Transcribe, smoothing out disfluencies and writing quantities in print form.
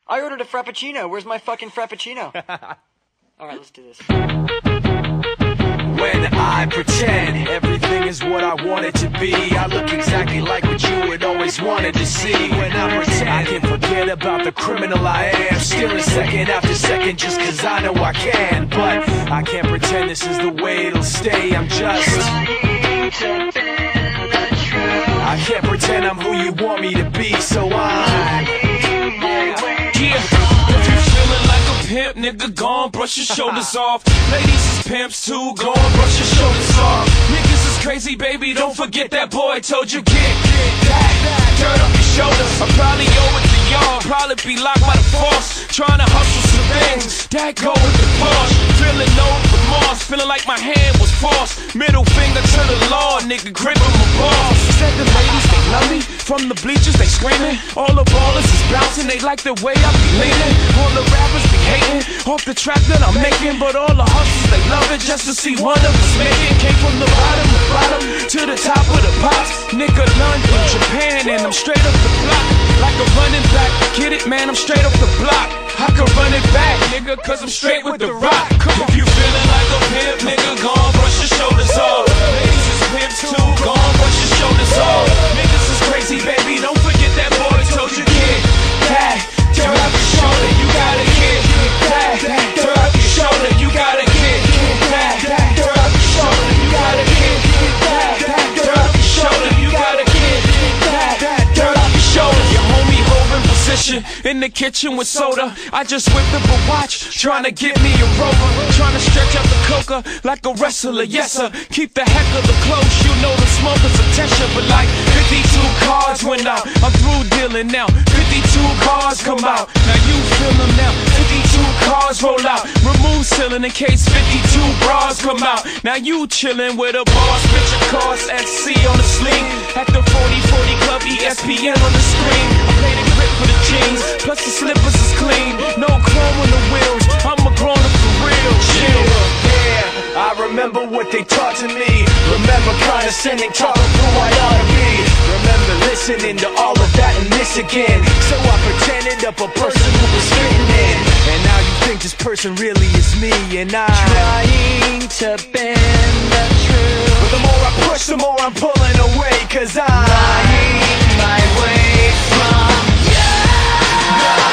I ordered a Frappuccino. Where's my fucking Frappuccino? Alright, let's do this. When I pretend everything is what I want it to be, I look exactly like what you had always wanted to see. When I pretend I can forget about the criminal I am, stealing second after second just cause I know I can. But I can't pretend this is the way it'll stay. I'm just trying to bend the truth. I can't pretend I'm who you want me to be, so pimp, nigga, gone, brush your shoulders off. Ladies is pimps too, gone, brush your shoulders off. Niggas is crazy, baby, don't forget that boy told you get that dirt off your shoulders. I probably owe it to y'all, probably be locked by the force, trying to hustle some things that go with the Porsche. Feeling no remorse, feeling like my hand was forced. Middle finger to the law, nigga, gripping my balls. Said the ladies, they love me, from the bleachers they screaming. All the ballers is bouncing, they like the way I be leaning. All the rappers be hating off the track that I'm making, but all the hustlers they love it just to see one of us make it. Came from the bottom to the top of the pops. Nigga, London, Japan, and I'm straight up the block. Like a running back, get it, man, I'm straight up the block. I can run it back, nigga, cause I'm straight with the rock. If you feeling like a pimp, nigga, gone, brush your shoulders off. Ladies is pimps too, gone, brush your shoulders off. Niggas is crazy, baby, don't forget that boy told you get that dirt off your shoulder, you gotta get that dirt off your shoulder, you gotta get that dirt off your shoulder, you gotta get that dirt off your shoulder, you gotta get that dirt off your shoulder. Your homie holding position in the kitchen with soda. I just whipped up a watch, trying to get me a rover, trying to stretch out the coca like a wrestler, yes sir. Keep the heck of the close, you know the smoke is attention, but like 52 cars went out, I'm through dealing now. 52 cars come out, now you feel them now. 52 cars roll out, remove ceiling in case 52 bras come out. Now you chillin' with a boss, picture cars SC on the sleeve. At the 4040 Club, ESPN on the screen. I play the grip for the jeans, plus the slippers is clean. No chrome on the wheels, I'm a grown up for real. Chill. Yeah, I remember what they taught to me. Remember condescending, talking who I ought to be. Remember listening to all of that and this again. So I pretended up a person who was fitting in. And now you think this person really is me, and I'm trying to bend the truth. But the more I push, the more I'm pulling away, cause I'm lying my way from you.